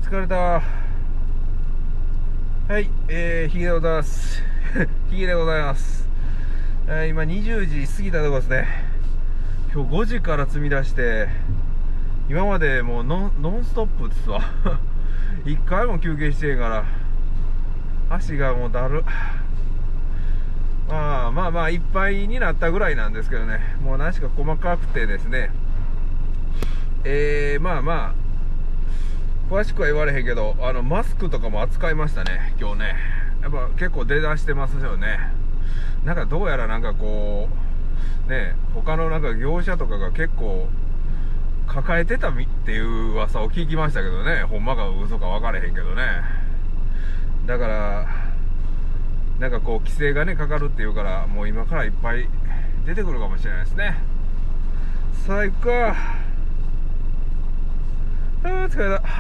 疲れた。はい、ヒゲでございます。ヒゲでございます。今20時過ぎたところですね。今日5時から積み出して、今までもうノンストップですわ。一回も休憩してんから、足がもうだる。まあいっぱいになったぐらいなんですけどね、もう何しか細かくてですね、詳しくは言われへんけど、マスクとかも扱いましたね、今日ね。やっぱ結構出だしてますよね。なんかどうやらなんかこう、ね、他のなんか業者とかが結構抱えてたっていう噂を聞きましたけどね、ほんまか嘘か分かれへんけどね。だから、なんかこう規制がね、かかるっていうから、もう今からいっぱい出てくるかもしれないですね。最高。疲れた。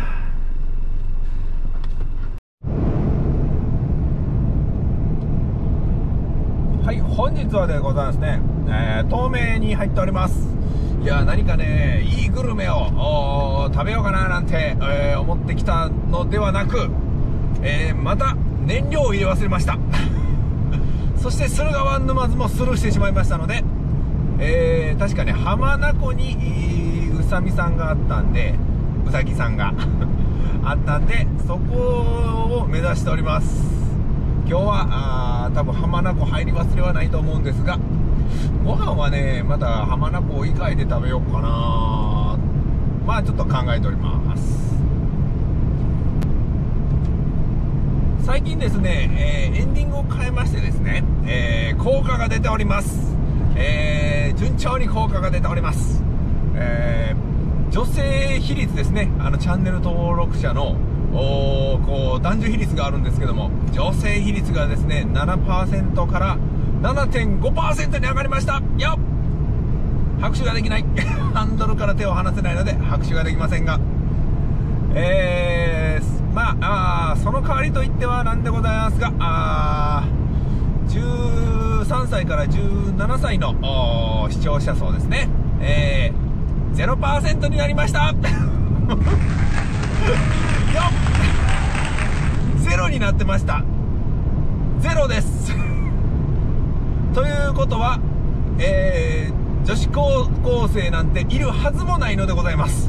はい、本日はでございますね、東名に入っております。いや、何かね、いいグルメを食べようかななんて、思ってきたのではなく、また燃料を入れ忘れました。そして駿河湾沼津もスルーしてしまいましたので、確かね、浜名湖に宇佐美さんがあったんで、うさぎさんがあったんで、そこを目指しております。今日は多分浜名湖入り忘れはないと思うんですが、ご飯はね、また浜名湖以外で食べようかな。まあちょっと考えております。最近ですね、エンディングを変えましてですね、効果が出ております。順調に効果が出ております。女性比率ですね、チャンネル登録者のこう男女比率があるんですけども、女性比率がですね 7% から 7.5% に上がりました。よっ、拍手ができないハンドルから手を離せないので拍手ができませんが、その代わりといってはなんでございますが、13歳から17歳の視聴者層ですね、0% になりましたよっ、ゼロになってました。ゼロですということは、女子高校生なんているはずもないのでございます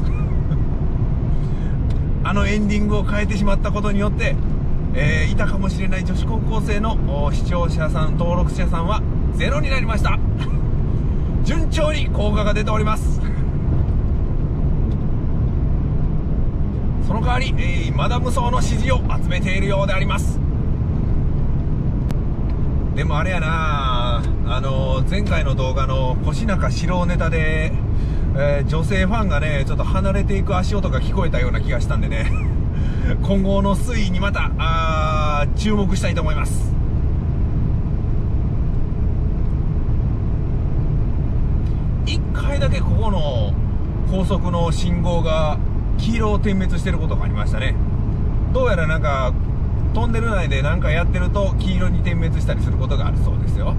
エンディングを変えてしまったことによって、いたかもしれない女子高校生の視聴者さん、登録者さんはゼロになりました順調に効果が出ております。その代わり、マダム層の支持を集めているようであります。でもあれやな、前回の動画の腰中四郎ネタで、女性ファンがね、ちょっと離れていく足音が聞こえたような気がしたんでね今後の推移にまた注目したいと思います。一回だけここの高速の信号が黄色を点滅してることがありましたね。どうやらなんかトンネル内で何かやってると黄色に点滅したりすることがあるそうですよ。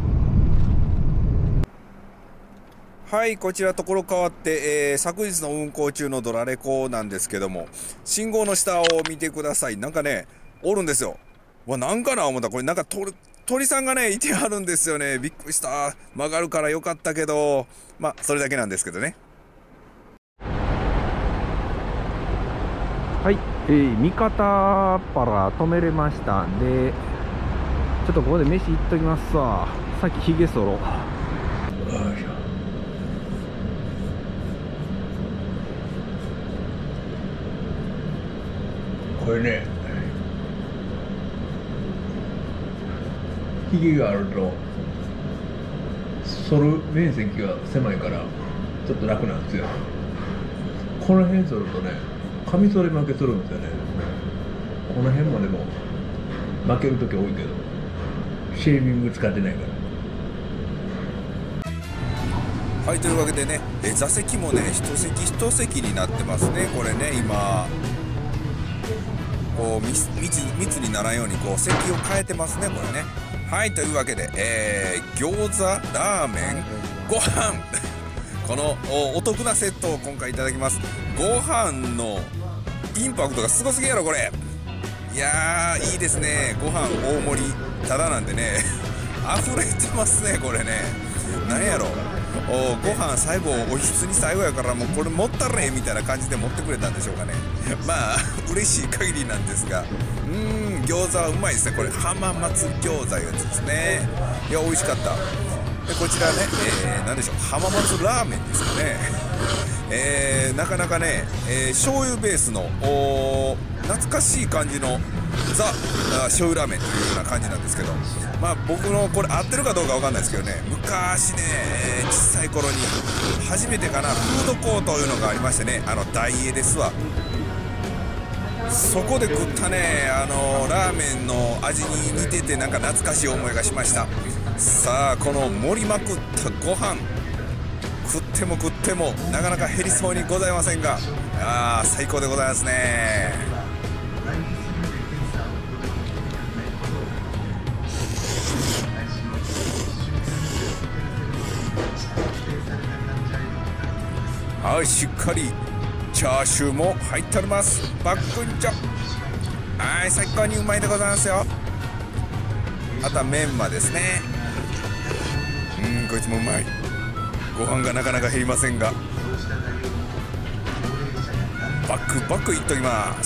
はい、こちらところ変わって、昨日の運行中のドラレコなんですけども、信号の下を見てください。なんかね、おるんですよ。なんかな思ったら、これなんか鳥さんがね、いてはるんですよね。びっくりした。曲がるからよかったけど、それだけなんですけどね。はい、三方原止めれましたんで、ちょっとここで飯行っときますわ。さっきヒゲソロ。これね、ヒゲがあると剃る面積が狭いからちょっと楽なんですよ。この辺剃るとね、カミソリ負けするんですよね。この辺もでも負ける時多いけど、シェービング使ってないから。はい、というわけでね、座席もね、一席一席になってますね。これね、今こう密にならんようにこう席を変えてますね、これね。はい、というわけで、餃子、ラーメン、ご飯このお得なセットを今回いただきます。ご飯のインパクトがすごすぎやろこれ。いやーいいですね。ご飯大盛りただなんでね溢れてますねこれね。なんやろ、ご飯最後おひつに最後やからもうこれ持ったれみたいな感じで持ってくれたんでしょうかね。まあ嬉しい限りなんですが、餃子はうまいですねこれ。浜松餃子いうやつですね。いや美味しかった。でこちらね、何でしょう、浜松ラーメンですかね。なかなかね、醤油ベースの懐かしい感じのザ醤油ラーメンというような感じなんですけど、まあ僕のこれ合ってるかどうかわかんないですけどね、昔ね、小さい頃に初めてかなフードコートいうのがありましてね、ダイエーですわ。そこで食ったねラーメンの味に似ててなんか懐かしい思いがしました。さあこの盛りまくったご飯食っても食ってもなかなか減りそうにございませんが、最高でございますね。はい、しっかりチャーシューも入っております。バックンチョ、はい、最高にうまいでございますよ。あとはメンマですね。こいつもうまい。ご飯がなかなか減りませんがバクバクいっときます。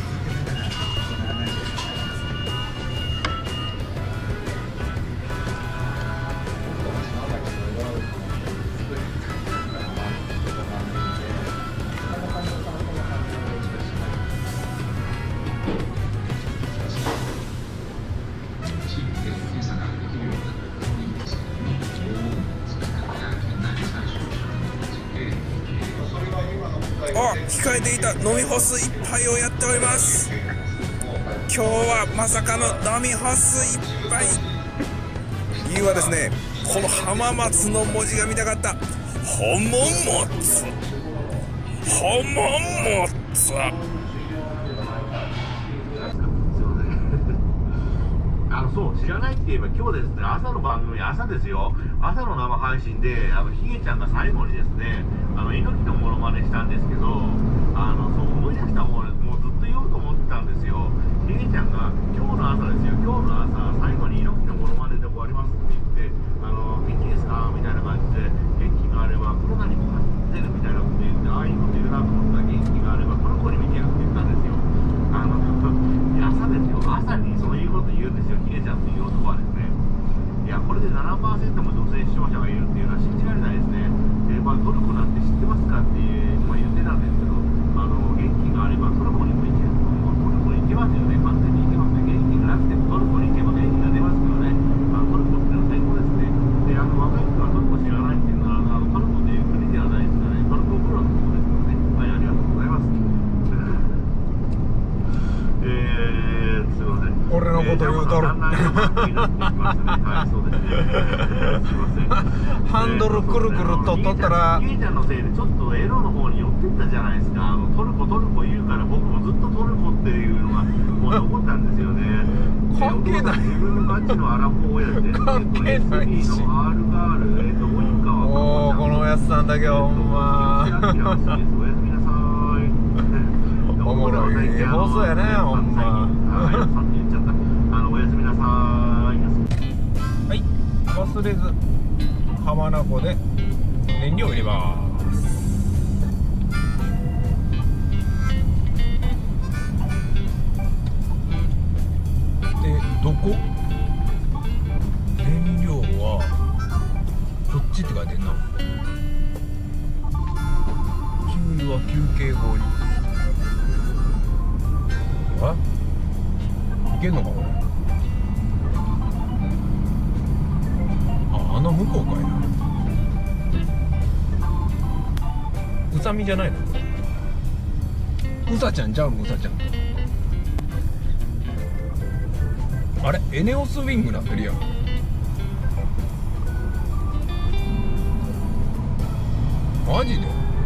控えていた飲み干す一杯をやっております。今日はまさかの飲み干す一杯。理由はですね、この浜松の文字が見たかった。浜松浜松そう、知らないって言えば今日ですね、朝の番組、朝ですよ、朝の生配信で、ひげちゃんが最後にですね、猪木のモノマネしたんですけど、そう思い出したもうずっと言おうと思ってたんですよ。ひげちゃんが、今日の朝ですよ、今日の朝、最後に猪木のモノマネで終わりますって言って、元気ですかみたいな感じで、元気があればコロナにも勝ってるみたいなこと言って、ああいうこと言うなと思ったら、元気があればこの子に見てるって言ったんですよ。朝ですよ、朝にそういうこと言うんですよ、ひげちゃんという男はですね。いや、これで 7% も女性視聴者がいるっていうのは信じられないですね。トルコなんて知ってますかって言ってたんですけど、元気があればトルコにも行ける。トルコに行けますよね、完全に行けますね。元気がなくてもトルコに行けば元気が出ますからね。トルコっていうのは最高ですね。で、若い人はトルコ知らないっていうのは、トルコという国ではないですからね、トルコプロのことですからね。はい、ありがとうございます。すいません。 俺のこと言うとる。ハンドルくるくると取ったら、 ひげちゃんのせいでちょっとエロの方に寄ってったじゃないですか。トルコ言うから僕もずっとトルコっていうのがもう残ったんですよね。 関係ない。 自分のガチのアラフォー親で関係ないし。おー、このおやつさんだけはほんま。 おやすみなさい。 おもろい放送やね、ほんま。 おやすみなさい。 はい、忘れず浜名湖で燃料を入れます。で、どこ？燃料はこっちって書いてんな。給油は休憩後に。いけんのかこれ。向こうかいな。うさみじゃないの？うさちゃんちゃうの？うさちゃん。あれエネオスウィングなってるやん。マジで？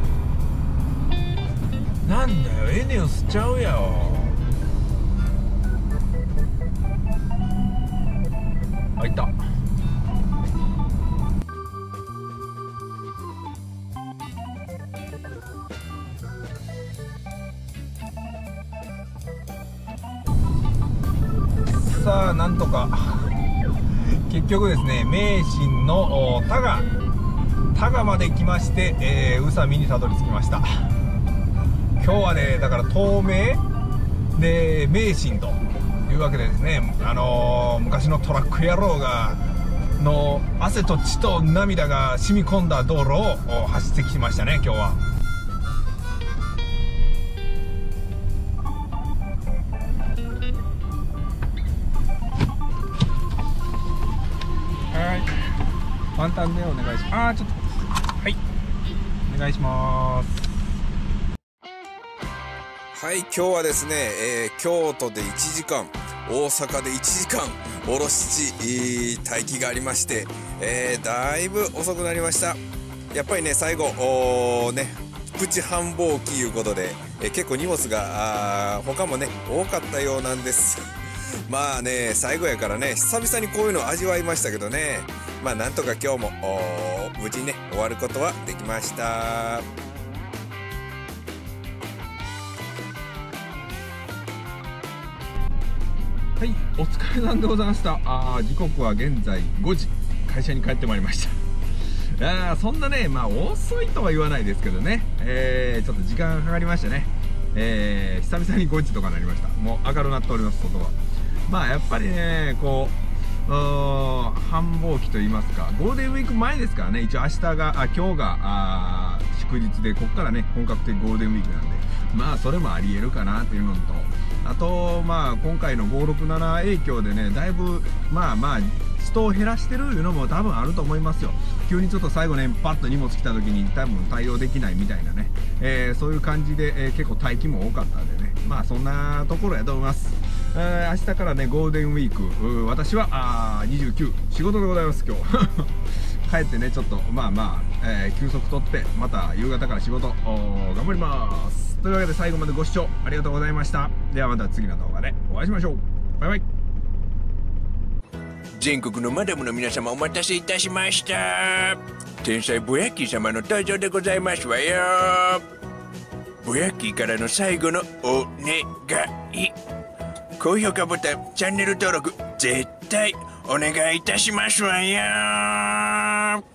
なんだよ、エネオスちゃうやん。あ、いた。 さなんとか結局ですね、名神の多賀まで来まして、宇佐美にたどり着きました。今日はね、だから東名で名神というわけでですね、昔のトラック野郎の汗と血と涙が染み込んだ道路を走ってきましたね、今日は。はい、ワンタンでお願いします。ちょっとはい、お願いします。 はい、今日はですね、京都で1時間、大阪で1時間、おろし地待機がありまして、だいぶ遅くなりました。やっぱりね、最後プチ繁忙期いうことで、結構荷物が他もね多かったようなんです。まあね、最後やからね、久々にこういうの味わいましたけどね、まあなんとか今日も無事ね終わることはできました。 はい、お疲れさんでございました。時刻は現在5時、会社に帰ってまいりました。そんなね、まあ遅いとは言わないですけどね、ちょっと時間がかかりましたね。久々に5時とかになりました。もう明るくなっております、外は。まあやっぱりね、こう繁忙期と言いますか、ゴールデンウィーク前ですからね。一応今日が祝日で、ここからね本格的ゴールデンウィークなんで、まあそれもありえるかなっていうのと、あとまあ今回の567影響でね、だいぶまあ人を減らしてるいうのも多分あると思いますよ。急にちょっと最後ねパッと荷物来た時に多分対応できないみたいなね、そういう感じで、結構待機も多かったんでね、まあそんなところやと思います。明日からねゴールデンウィーク、私は29仕事でございます今日帰ってねちょっと休息取ってまた夕方から仕事頑張ります。というわけで最後までご視聴ありがとうございました。ではまた次の動画でお会いしましょう。バイバイ。 全国のマダムの皆様お待たせいたしました。天才ボヤッキー様の登場でございますわよ。ボヤッキーからの最後のお願い。高評価ボタン、チャンネル登録絶対お願いいたしますわよ。